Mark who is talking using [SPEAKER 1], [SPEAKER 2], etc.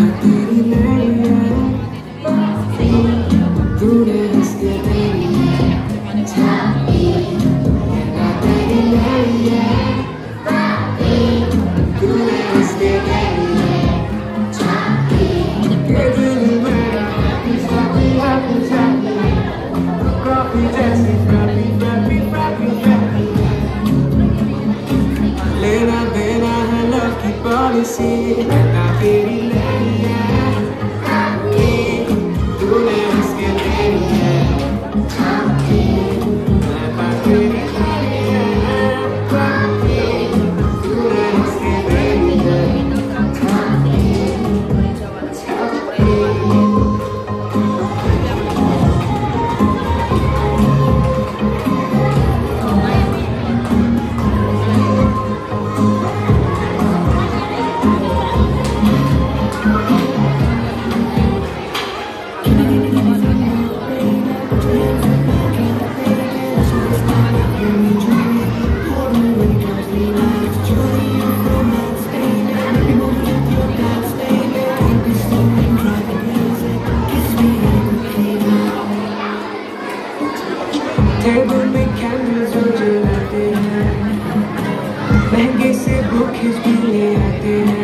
[SPEAKER 1] तेरी लड़िया तूने हंस के तेरी छाती कहना तेरी लड़िया तूने हंस के तेरी छाती के दिल में साथी हाथी साथी कॉफी जैसी कॉफी कॉफी कॉफी कॉफी लेना देना है लव की पॉलिसी कहना तेरी लड़िया तूने हंस के तेरी छाती कहना तेरी लड़िया तूने हंस के तेरी छाती टेबल में कैंडल्स जो जलाते हैं महंगे से बुकेस भी ले आते हैं